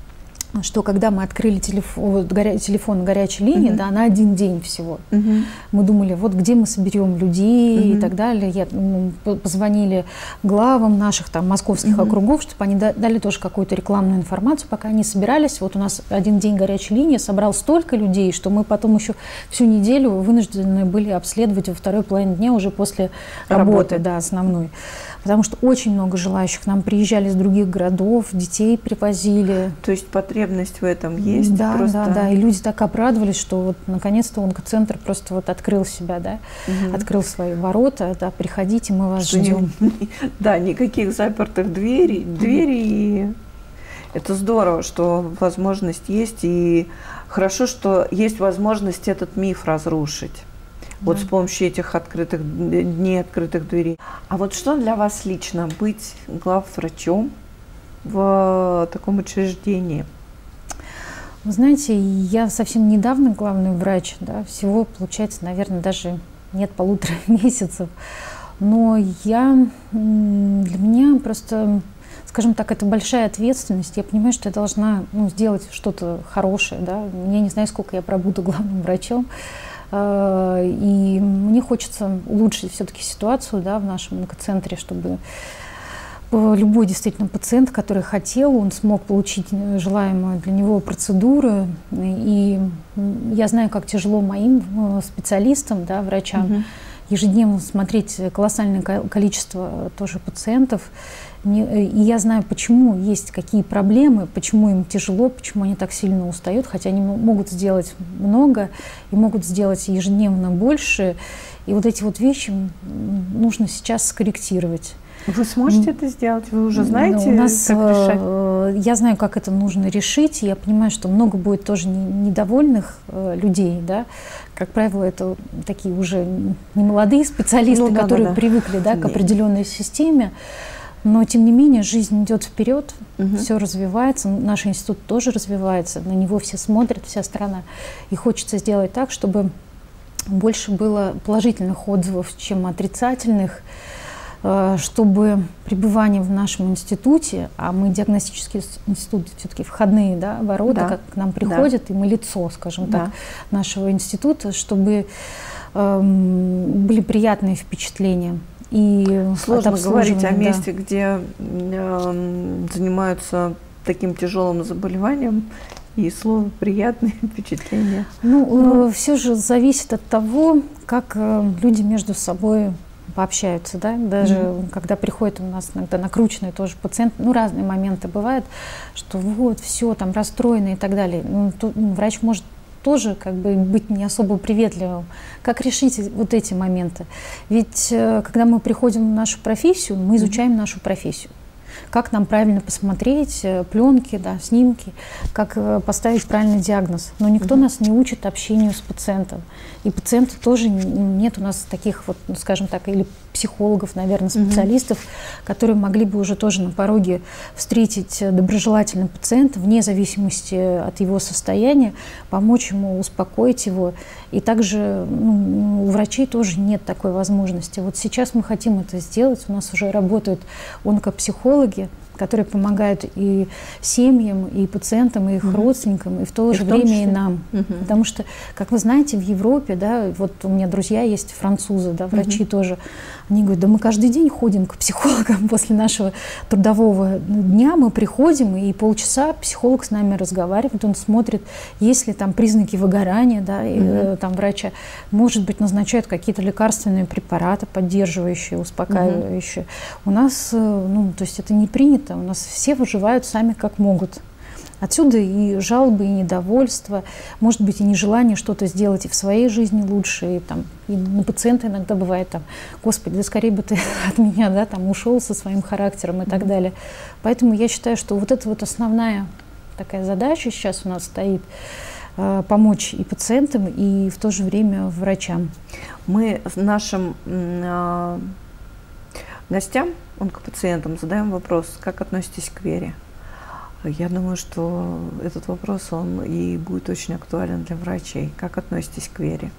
что когда мы открыли телефон горячей линии, да, на один день всего, мы думали, вот где мы соберем людей и так далее. Позвонили главам наших там московских округов, чтобы они дали тоже какую-то рекламную информацию, пока они собирались. Вот у нас один день горячей линии собрал столько людей, что мы потом еще всю неделю вынуждены были обследовать во второй половине дня уже после работы, да, основной. Потому что очень много желающих. Нам приезжали из других городов, детей привозили. То есть потребность в этом есть? Да, да. И люди так обрадовались, что вот наконец-то онкоцентр просто вот открыл себя, да, открыл свои ворота, да, приходите, мы вас ждем. Да, никаких запертых дверей. И это здорово, что возможность есть, и хорошо, что есть возможность этот миф разрушить. Вот с помощью этих дней открытых дверей. А вот что для вас лично быть главврачом в таком учреждении? Вы знаете, я совсем недавно главный врач, да, всего, получается, наверное, даже нет 1,5 месяцев. Но для меня просто, скажем так, это большая ответственность. Я понимаю, что я должна сделать что-то хорошее. Да? Я не знаю, сколько я пробуду главным врачом. И мне хочется улучшить все-таки ситуацию, да, в нашем онкоцентре, чтобы любой действительно пациент, который хотел, он смог получить желаемую для него процедуру. И я знаю, как тяжело моим специалистам, да, врачам, ежедневно смотреть колоссальное количество тоже пациентов. И я знаю, почему есть какие проблемы, почему им тяжело, почему они так сильно устают, хотя они могут сделать много и могут сделать ежедневно больше. И вот эти вот вещи нужно сейчас скорректировать. Вы сможете это сделать? Вы уже знаете, как решать? Я знаю, как это нужно решить. Я понимаю, что много будет тоже недовольных людей, да. Как правило, это такие уже немолодые специалисты, которые привыкли, да, к определенной системе. Но, тем не менее, жизнь идет вперед, все развивается, наш институт тоже развивается, на него все смотрят, вся страна. И хочется сделать так, чтобы больше было положительных отзывов, чем отрицательных, чтобы пребывание в нашем институте, а мы диагностический институт, все-таки входные, да, ворота, как к нам приходят, и мы лицо, скажем так, нашего института, чтобы были приятные впечатления. и сложно говорить о месте, где занимаются таким тяжелым заболеванием, и слово «приятные впечатления». Все же зависит от того, как люди между собой пообщаются, да, даже когда приходит у нас иногда накрученный тоже пациент, разные моменты бывают, что вот, все, там, расстроены и так далее. Врач может тоже как бы быть не особо приветливым. Как решить вот эти моменты? Ведь когда мы приходим в нашу профессию, мы изучаем нашу профессию. Как нам правильно посмотреть пленки, да, снимки, как поставить правильный диагноз. Но никто нас не учит общению с пациентом. И пациентов тоже нет у нас таких, вот, скажем так, или психологов, наверное, специалистов, которые могли бы уже тоже на пороге встретить доброжелательного пациента, вне зависимости от его состояния, помочь ему, успокоить его. И также у врачей тоже нет такой возможности. Вот сейчас мы хотим это сделать. У нас уже работают онкопсихологи, которые помогают и семьям, и пациентам, и их родственникам, и в то же время и нам. Потому что, как вы знаете, в Европе, да, вот у меня друзья есть французы, да, врачи тоже, они говорят, да мы каждый день ходим к психологам после нашего трудового дня, мы приходим, и полчаса психолог с нами разговаривает, он смотрит, есть ли там признаки выгорания, да, и там врача, может быть, назначают какие-то лекарственные препараты, поддерживающие, успокаивающие. У нас, то есть это не принято. У нас все выживают сами как могут. Отсюда и жалобы, и недовольство, может быть, и нежелание что-то сделать и в своей жизни лучше. И на пациента иногда бывает там, Господи, да скорее бы ты от меня, да, там, ушел со своим характером и так далее. Поэтому я считаю, что вот это вот основная такая задача сейчас у нас стоит, помочь и пациентам, и в то же время врачам. Мы нашим гостям, онкопациентам, задаем вопрос, как относитесь к вере? Я думаю, что этот вопрос, он и будет очень актуален для врачей. Как относитесь к вере?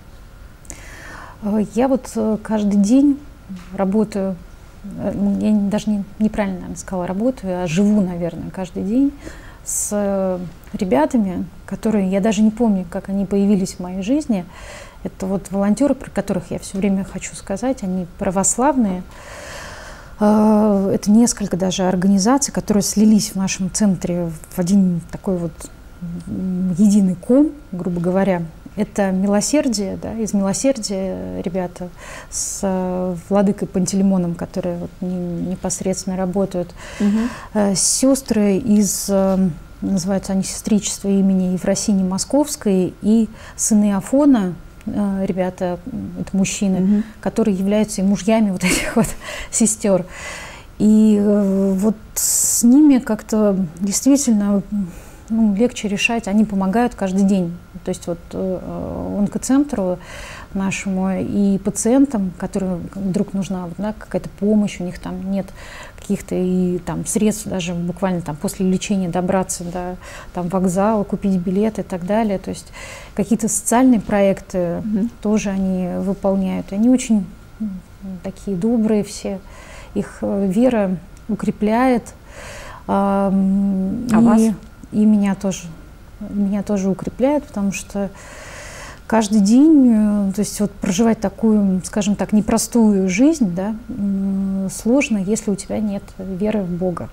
Я вот каждый день работаю, я даже неправильно, наверное, сказала, работаю, а живу, наверное, каждый день с ребятами, которые, я даже не помню, как они появились в моей жизни. Это вот волонтеры, про которых я все время хочу сказать, они православные. Это несколько даже организаций, которые слились в нашем центре в один такой вот единый ком, грубо говоря. Это «Милосердие», да, из «Милосердия» ребята с владыкой Пантелеймоном, которые вот непосредственно работают. Сестры из, называются они «Сестричество» имени Ефросинии Московской, и сыны Афона, ребята, это мужчины, которые являются и мужьями вот этих вот сестер. И вот с ними как-то действительно легче решать, они помогают каждый день. То есть вот онкоцентру нашему и пациентам, которым вдруг нужна, да, какая-то помощь, у них там нет каких-то и там средств даже буквально там после лечения добраться до там вокзала, купить билет и так далее. То есть какие-то социальные проекты тоже они выполняют. Они очень такие добрые все. Их вера укрепляет. Вас? И меня тоже укрепляет, потому что каждый день, то есть вот проживать такую, скажем так, непростую жизнь, да, сложно, если у тебя нет веры в Бога.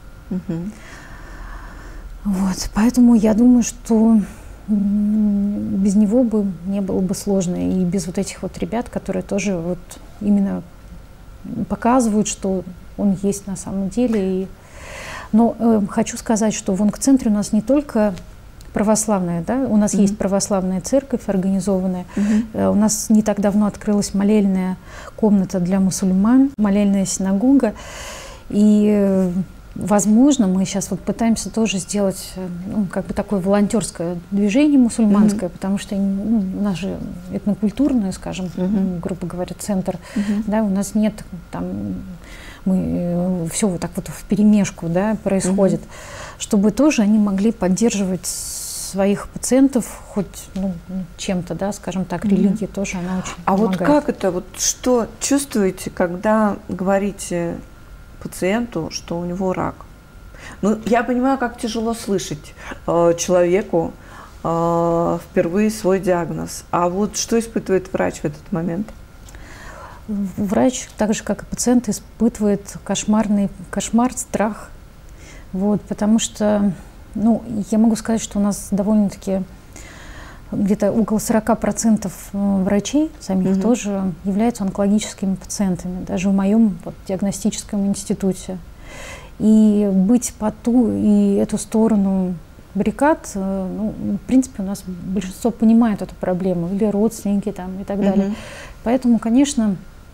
Вот, поэтому я думаю, что без него бы не было бы сложно, и без вот этих вот ребят, которые тоже вот именно показывают, что он есть на самом деле. Но хочу сказать, что в онкоцентре у нас не только православная, да, у нас есть православная церковь организованная, у нас не так давно открылась молельная комната для мусульман, молельная синагога, и возможно, мы сейчас вот пытаемся тоже сделать как бы такое волонтерское движение мусульманское, потому что у нас же этнокультурный, скажем, грубо говоря, центр, да, у нас нет там, мы все вот так вот вперемешку, да, происходит, чтобы тоже они могли поддерживать своих пациентов хоть чем-то, да, скажем так, религия тоже, она очень помогает. Вот как это, вот что чувствуете, когда говорите пациенту, что у него рак? Ну, я понимаю, как тяжело слышать человеку впервые свой диагноз. А вот что испытывает врач в этот момент? врач, так же как и пациент, испытывает кошмар, страх. Вот, потому что, ну, я могу сказать, что у нас довольно-таки где-то около 40% врачей самих тоже являются онкологическими пациентами, даже в моем вот диагностическом институте. И быть по ту и эту сторону баррикад, ну, в принципе, у нас большинство понимает эту проблему, или родственники там и так далее. Поэтому, конечно,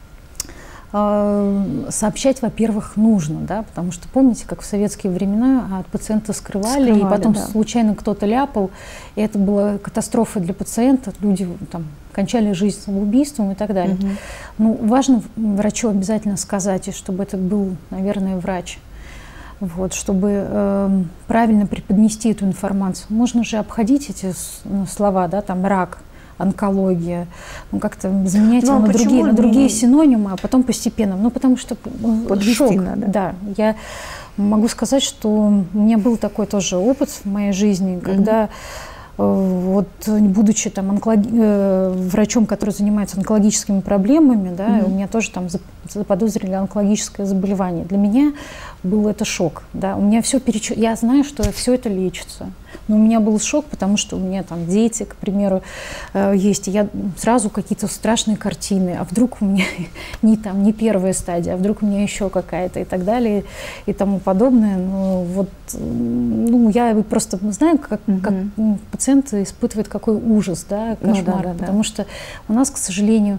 сообщать, во-первых, нужно, да, потому что помните, как в советские времена от пациента скрывали, и потом да. случайно кто-то ляпал, и это была катастрофа для пациента, люди там кончали жизнь самоубийством и так далее. Ну, важно врачу обязательно сказать, и чтобы это был, наверное, врач, вот, чтобы правильно преподнести эту информацию. Можно же обходить эти слова, да, там рак, онкология, ну, как-то заменять его на другие синонимы, а потом постепенно. Ну, потому что шок. Надо. Да, я могу сказать, что у меня был такой тоже опыт в моей жизни, когда вот, будучи там врачом, который занимается онкологическими проблемами, да, у меня тоже там заподозрили онкологическое заболевание. Для меня был это шок. Да. У меня все я знаю, что все это лечится. Но у меня был шок, потому что у меня там дети, к примеру, есть. И я сразу какие-то страшные картины. А вдруг у меня не первая стадия, а вдруг у меня еще какая-то и так далее и тому подобное. Ну, вот, ну, я просто знаю, как пациент испытывает какой ужас, да, кошмар. Потому что у нас, к сожалению,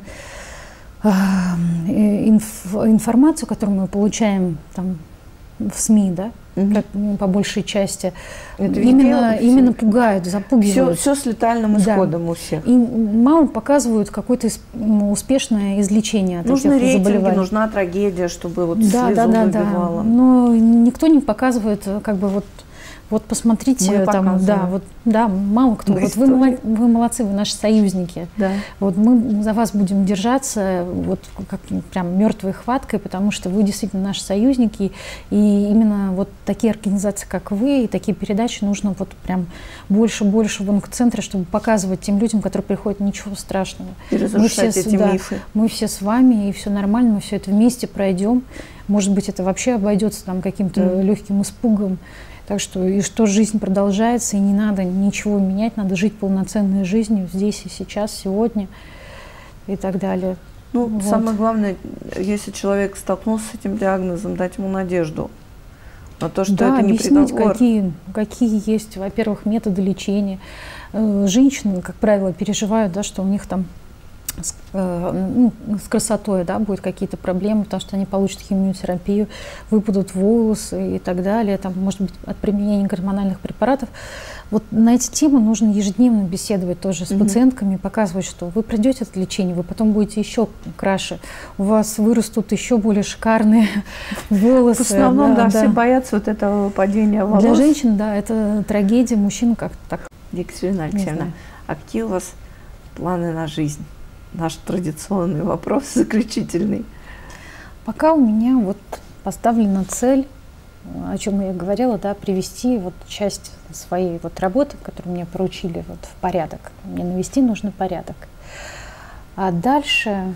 информацию, которую мы получаем там в СМИ, да, как, по большей части, именно пугают, запугивают. Все с летальным исходом у всех. И мало показывают какое-то успешное излечение от этих заболеваний. Нужна трагедия, чтобы вот слезу выбивала. Но никто не показывает, как бы вот посмотрите, там, мало кто. Вот вы молодцы, вы наши союзники. Да. Вот мы за вас будем держаться, вот как прям мертвой хваткой, потому что вы действительно наши союзники, и именно вот такие организации, как вы, и такие передачи нужно вот прям больше в онкоцентре, чтобы показывать тем людям, которые приходят, ничего страшного. И разрушать эти мифы. Мы все с вами, и все нормально, мы все это вместе пройдем. Может быть, это вообще обойдется там каким-то легким испугом. Так что, и что жизнь продолжается, и не надо ничего менять, надо жить полноценной жизнью здесь и сейчас, сегодня и так далее. Ну, вот. Самое главное, если человек столкнулся с этим диагнозом, дать ему надежду на то, что это не приговор. Какие есть, во-первых, методы лечения. Женщины, как правило, переживают, да, что у них там с красотой, да, будут какие-то проблемы, потому что они получат химиотерапию, выпадут волосы и так далее, там, может быть, от применения гормональных препаратов. Вот на эти темы нужно ежедневно беседовать тоже с пациентками, показывать, что вы пройдете это лечение, вы потом будете еще краше, у вас вырастут еще более шикарные волосы. В основном, все боятся вот этого падения волос. Для женщин, да, это трагедия, мужчин как-то так. Екатерина Алексеевна, а какие у вас планы на жизнь? Наш традиционный вопрос, заключительный. Пока у меня вот поставлена цель, о чем я говорила, да, привести вот часть своей вот работы, которую мне поручили, вот, в порядок. Мне навести нужно порядок. А дальше...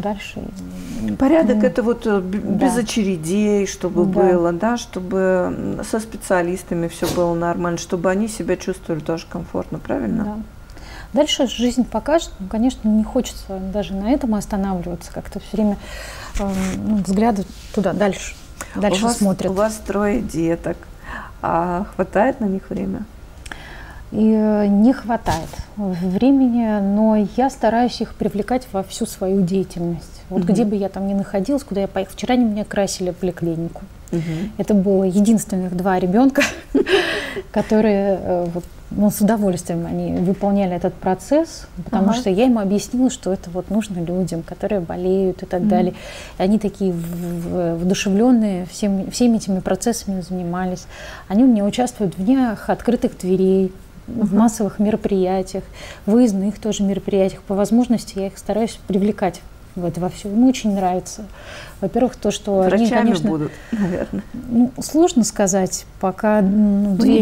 Порядок это вот без очередей, чтобы было, да, чтобы со специалистами все было нормально, чтобы они себя чувствовали тоже комфортно, правильно? Да. Дальше жизнь покажет. Ну, конечно, не хочется даже на этом останавливаться. Как-то все время взгляды туда, дальше смотрят. У вас 3 деток. А хватает на них время? И не хватает времени, но я стараюсь их привлекать во всю свою деятельность. Вот где бы я там ни находилась, куда я поехала. Вчера они меня красили в поликлинику. Это было единственных 2 ребенка, которые с удовольствием они выполняли этот процесс, потому что я им объяснила, что это вот нужно людям, которые болеют и так далее. И они такие воодушевленные, всеми этими процессами занимались. Они у меня участвуют в днях открытых дверей, в массовых мероприятиях, выездных тоже мероприятиях. По возможности я их стараюсь привлекать во все. Им очень нравится. Во-первых, то, что врачами они, конечно, будут, наверное. Ну, сложно сказать, пока две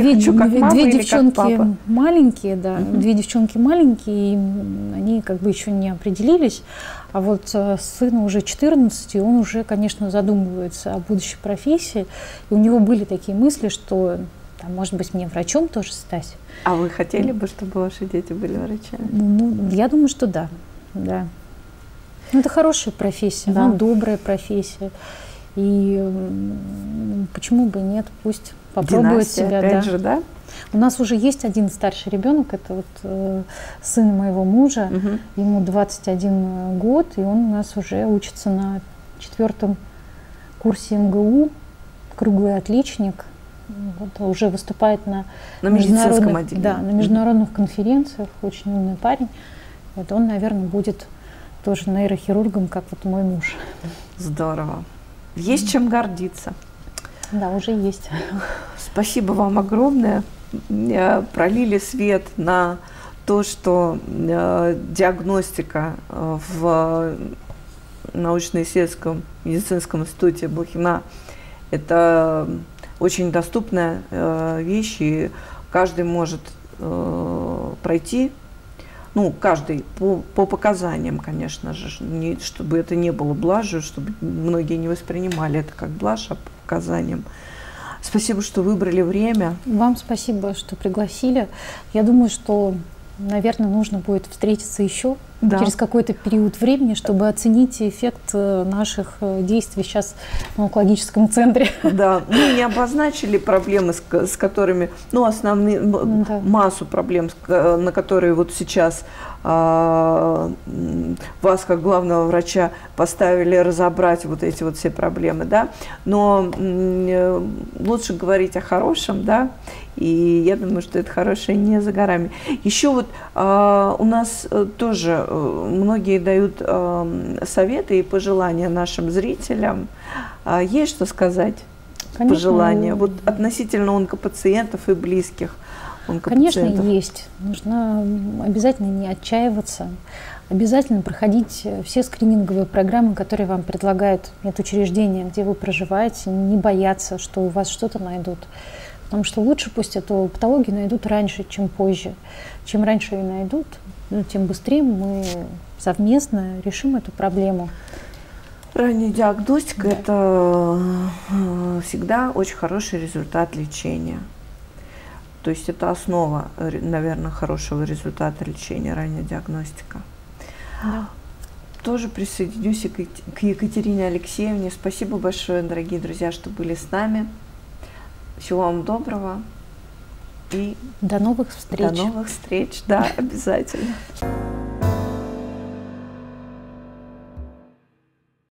девчонки маленькие, да, 2 девчонки маленькие, и они как бы еще не определились, А вот сыну уже 14, и он уже, конечно, задумывается о будущей профессии. И у него были такие мысли, что, там, может быть, мне врачом тоже стать. А вы хотели бы, чтобы ваши дети были врачами? Ну, я думаю, что да. Да. Ну, это хорошая профессия, Да. она добрая профессия. И почему бы нет, пусть попробует Династия, себя. опять Да. же, да? У нас уже есть один старший ребенок, это вот сын моего мужа, ему 21 год, и он у нас уже учится на 4-м курсе МГУ, круглый отличник, вот, уже выступает на медицинском отделении. Да, на международных конференциях, очень умный парень. Вот он, наверное, будет тоже нейрохирургом, как вот мой муж. Здорово. Есть чем гордиться. Да, уже есть. Спасибо вам огромное. Пролили свет на то, что диагностика в научно-исследовательском медицинском институте Блохина – это очень доступная вещь, и каждый может пройти. Ну, каждый по показаниям, конечно же, чтобы это не было блажью, чтобы многие не воспринимали это как блажь, а по показаниям. Спасибо, что выбрали время. Вам спасибо, что пригласили. Я думаю, что, наверное, нужно будет встретиться еще через какой-то период времени, чтобы оценить эффект наших действий сейчас в онкологическом центре. Да, мы не обозначили проблемы, с которыми, ну, основные, массу проблем, на которые вот сейчас вас, как главного врача, поставили разобрать вот эти вот все проблемы, да, но лучше говорить о хорошем, да, и я думаю, что это хорошее не за горами. Еще вот у нас тоже многие дают советы и пожелания нашим зрителям. Есть что сказать? Конечно, пожелания вот относительно онкопациентов и близких онкопациентов? Конечно, есть. Нужно обязательно не отчаиваться, обязательно проходить все скрининговые программы, которые вам предлагают медучреждения, где вы проживаете, не бояться, что у вас что-то найдут. Потому что лучше пусть эту патологию найдут раньше, чем позже. Чем раньше ее найдут, тем быстрее мы совместно решим эту проблему. Ранняя диагностика – это всегда очень хороший результат лечения. То есть это основа, наверное, хорошего результата лечения, ранняя диагностика. Да. Тоже присоединюсь к Екатерине Алексеевне. Спасибо большое, дорогие друзья, что были с нами. Всего вам доброго. И до новых встреч. До новых встреч, да, обязательно.